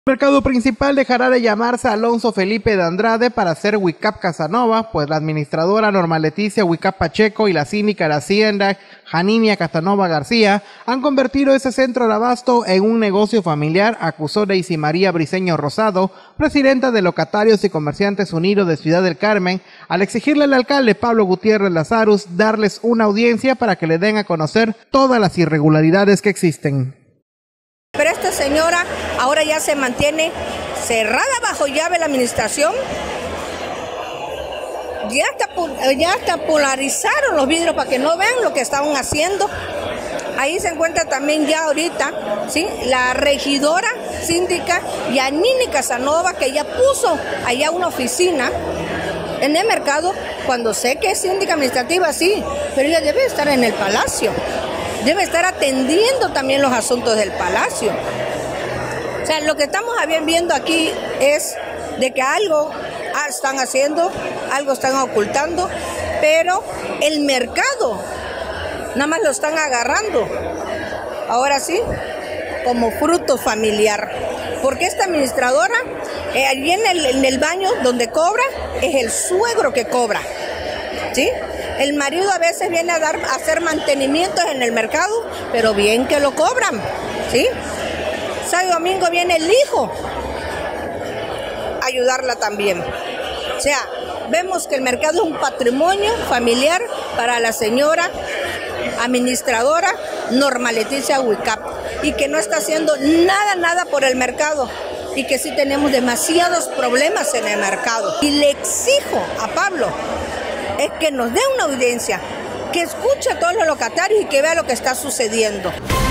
El mercado principal dejará de llamarse Alonso Felipe de Andrade para ser Wicap Casanova, pues la administradora Norma Leticia Wicap Pacheco y la síndica de Hacienda Janinia Casanova García han convertido ese centro de abasto en un negocio familiar, acusó Daisy María Briceño Rosado, presidenta de Locatarios y Comerciantes Unidos de Ciudad del Carmen, al exigirle al alcalde Pablo Gutiérrez Lazarus darles una audiencia para que le den a conocer todas las irregularidades que existen. Pero esta señora ahora ya se mantiene cerrada bajo llave la administración. Ya hasta polarizaron los vidrios para que no vean lo que estaban haciendo. Ahí se encuentra también ya ahorita, ¿sí?, la regidora síndica Yanini Casanova, que ya puso allá una oficina en el mercado, cuando sé que es síndica administrativa, sí, pero ella debe estar en el palacio. Debe estar atendiendo también los asuntos del palacio. O sea, lo que estamos viendo aquí es de que algo están haciendo, algo están ocultando, pero el mercado nada más lo están agarrando, ahora sí, como fruto familiar. Porque esta administradora, allí en el baño donde cobra, es el suegro que cobra, ¿sí? El marido a veces viene a hacer mantenimientos en el mercado, pero bien que lo cobran, ¿sí? Sábado y domingo viene el hijo a ayudarla también. O sea, vemos que el mercado es un patrimonio familiar para la señora administradora Norma Leticia Wicap, y que no está haciendo nada por el mercado, y que sí tenemos demasiados problemas en el mercado. Y le exijo a Pablo es que nos dé una audiencia, que escuche a todos los locatarios y que vea lo que está sucediendo.